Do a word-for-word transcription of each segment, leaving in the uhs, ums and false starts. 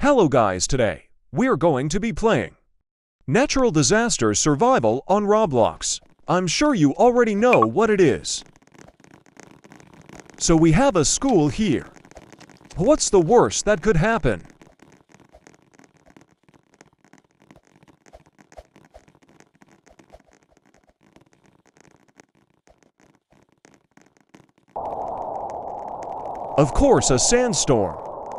Hello guys, today we're going to be playing Natural Disaster Survival on Roblox. I'm sure you already know what it is. So we have a school here. What's the worst that could happen? Of course, a sandstorm.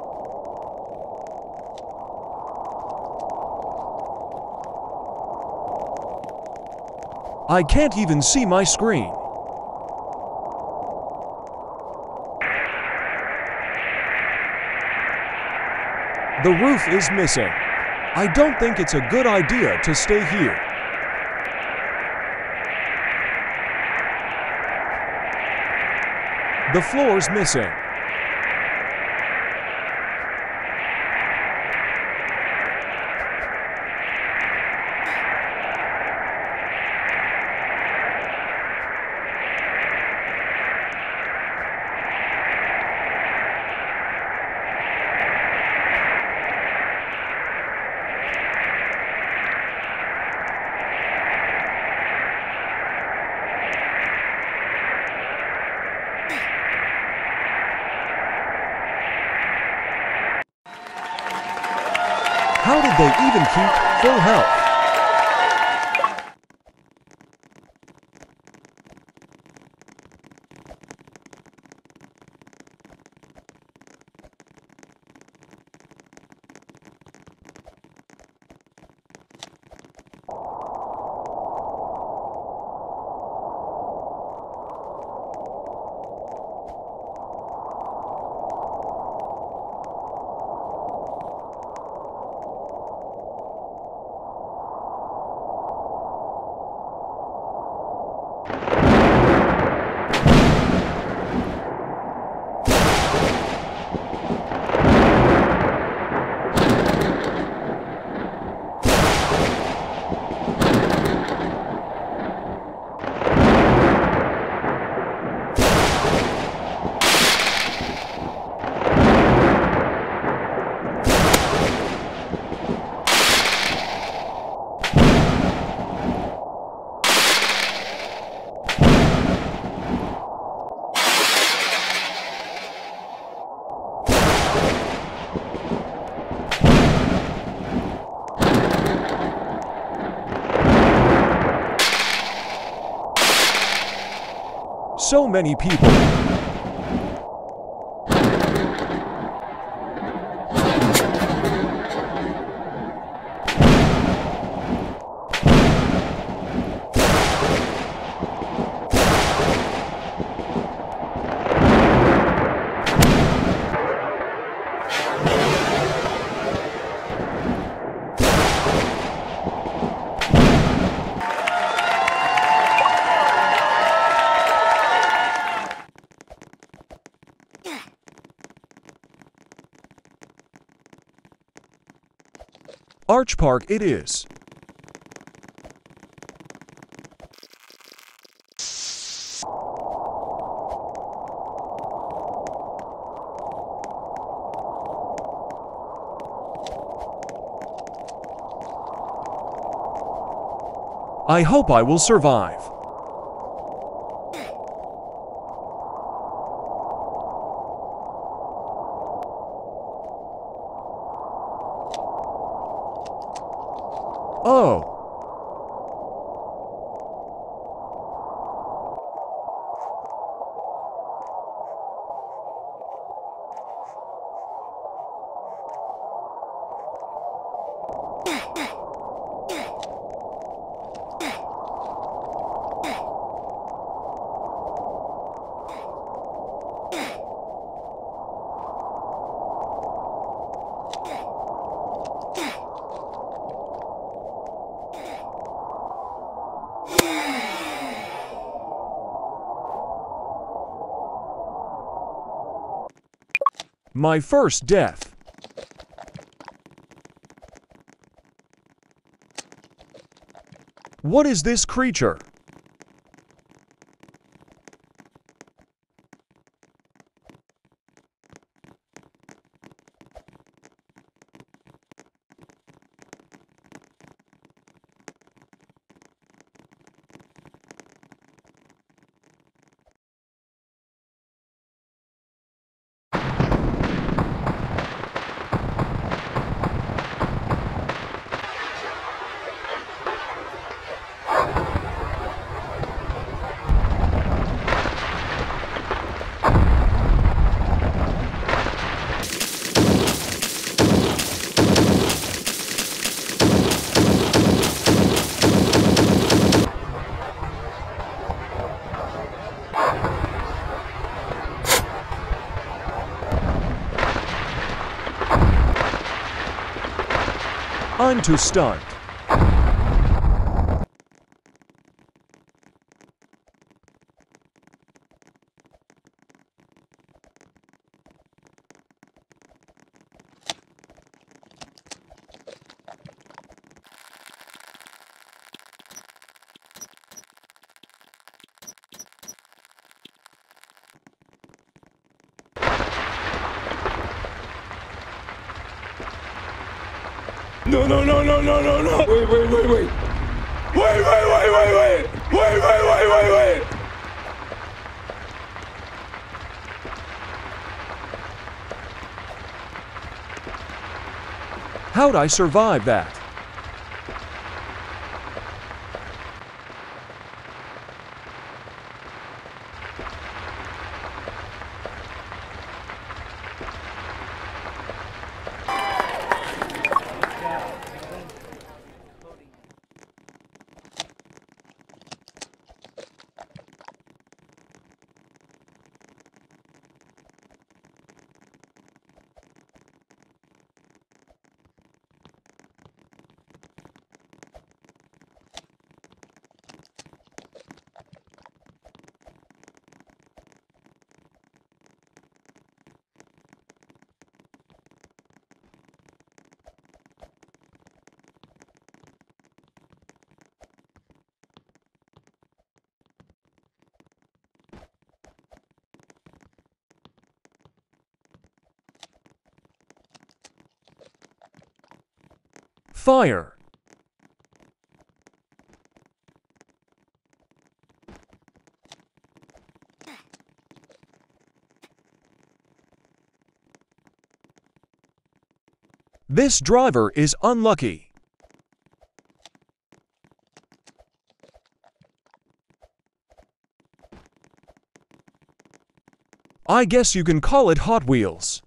I can't even see my screen. The roof is missing. I don't think it's a good idea to stay here. The floor's missing. How did they even keep full health? So many people. Arch Park it is. I hope I will survive. Oh. My first death. What is this creature? I'm too stunned. No, no, no, no, no, no, no. Wait, wait, wait, wait. Wait, wait, wait, wait, wait. Wait, wait, wait, wait, wait. How'd I survive that? Fire! This driver is unlucky. I guess you can call it Hot Wheels.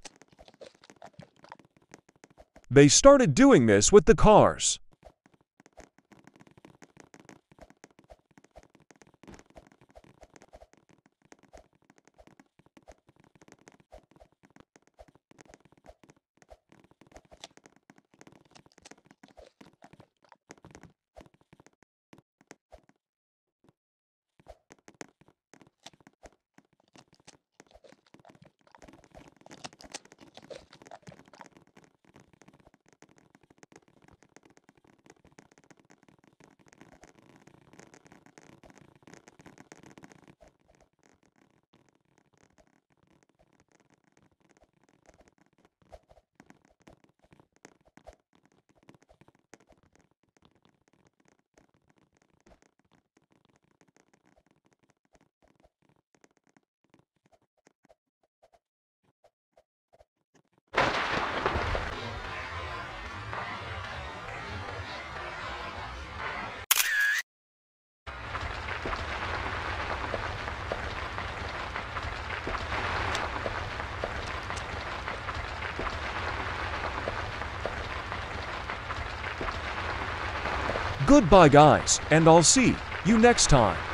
They started doing this with the cars. Goodbye guys, and I'll see you next time.